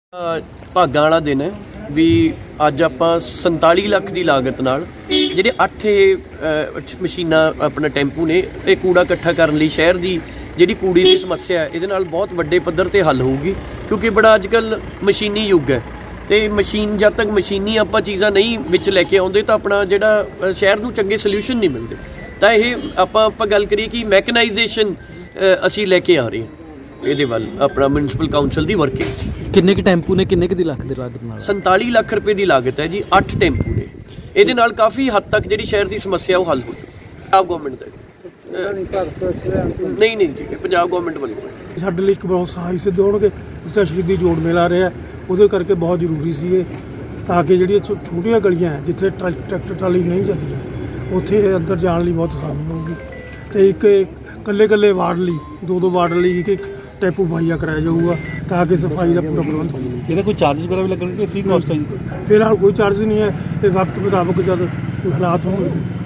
ਭਾਗਾਂ ਵਾਲਾ ਦਿਨ ਹੈ ਵੀ ਅੱਜ ਆਪਾਂ 47 ਲੱਖ ਦੀ ਲਾਗਤ ਨਾਲ ਜਿਹੜੇ 8 ਮਸ਼ੀਨਾਂ ਆਪਣਾ ਟੈਂਪੂ ਨੇ ਇਹ ਕੂੜਾ ਇਕੱਠਾ ਕਰਨ ਲਈ ਸ਼ਹਿਰ ਦੀ ਜਿਹੜੀ ਕੂੜੇ ਦੀ ਸਮੱਸਿਆ ਹੈ ਇਹਦੇ ਨਾਲ ਬਹੁਤ ਵੱਡੇ ਪੱਧਰ ਤੇ ਹੱਲ ਹੋਊਗੀ ਕਿਉਂਕਿ ਬੜਾ ਅੱਜ ਕੱਲ੍ਹ ਮਸ਼ੀਨੀ ਯੁੱਗ ਹੈ ਤੇ ਮਸ਼ੀਨ ਜਦ ਤੱਕ ਮਸ਼ੀਨੀ ਆਪਾਂ ਚੀਜ਼ਾਂ ਨਹੀਂ ਵਿੱਚ ਲੈ ਕੇ ਆਉਂਦੇ ਤਾਂ ਆਪਣਾ ਜਿਹੜਾ ਸ਼ਹਿਰ ਨੂੰ ਚੰਗੇ ਸੋਲਿਊਸ਼ਨ ਨਹੀਂ ਮਿਲਦੇ ਤਾਂ ਇਹ ਆਪਾਂ ਗੱਲ ਕਰੀਏ ਕਿ ਮੈਕਨਾਈਜੇਸ਼ਨ ਅਸੀਂ ਲੈ ਕੇ ਆ ਰਹੇ ਹਾਂ ਇਹਦੇ ਵੱਲ ਆਪਣਾ ਮਿਊਨਿਸਪਲ ਕਾਊਂਸਲ ਦੀ ਵਰਕਿੰਗ। ਕਿੰਨੇ ਕੁ ਟੈਂਪੂ ਨੇ ਕਿੰਨੇ ਕੁ ਦੀ ਲੱਖ ਦੀ ਲਾਗਤ ਨਾਲ? 47 ਲੱਖ ਰੁਪਏ ਦੀ ਲਾਗਤ ਹੈ ਜੀ। 8 ਟੈਂਪੂ ਨੇ ਇਹਦੇ ਨਾਲ ਕਾਫੀ ਹੱਦ ਤੱਕ ਜਿਹੜੀ ਸ਼ਹਿਰ ਦੀ ਸਮੱਸਿਆ ਉਹ ਹੱਲ ਹੋ ਜਾਊ। ਪੰਜਾਬ ਗੌਰਮੈਂਟ ਦਾ ਨਹੀਂ ਠੀਕ ਹੈ ਪੰਜਾਬ ਗੌਰਮੈਂਟ ਵੱਲੋਂ ਸਾਡੇ ਲਈ ਇੱਕ ਬਹੁਤ ਸਹਾਈ ਸਿੱਧ ਹੋਣਗੇ। ਇਸ ਦਾ ਸ਼ਹੀਦੀ ਜੋੜ ਮੇਲਾ ਰਿਹਾ ਉਹਦੇ ਕਰਕੇ ਬਹੁਤ ਜ਼ਰੂਰੀ ਸੀ ਇਹ ਤਾਂ ਕਿ ਜਿਹੜੀਆਂ ਛੋਟੀਆਂ ਗਲੀਆਂ ਹੈ ਜਿੱਥੇ ਟਰੈਕਟਰ ਟਰਾਲੀ ਨਹੀਂ ਜਾਂਦੀਆਂ ਉੱਥੇ ਅੰਦਰ ਜਾਣ ਲਈ ਬਹੁਤ ਆਸਾਨੀ ਹੋਊਗੀ ਅਤੇ ਇੱਕ ਇਕੱਲੇ ਵਾਰਡ ਲਈ ਦੋ ਵਾਰਡ ਲਈ ਇੱਕ ਟੈਂਪੂ ਮੁਹੱਈਆ ਕਰਾਇਆ ਜਾਊਗਾ ਤਾਂ ਕਿ ਸਫਾਈ ਦਾ ਪੂਰਾ ਪ੍ਰਬੰਧ ਹੋ ਜਾਵੇ। ਇਹਦਾ ਕੋਈ ਚਾਰजेस ਵਗੈਰਾ ਵੀ ਲੱਗਣਗੇ? ਫ੍ਰੀ ਕਾਸਟ ਹੈ? ਫਿਲਹਾਲ ਕੋਈ ਚਾਰਜ ਨਹੀਂ ਹੈ। ਇਹ ਵਕਤ ਮੁਤਾਬਕ ਜਦ ਕੋਈ ਹਾਲਾਤ ਹੋਣਗੇ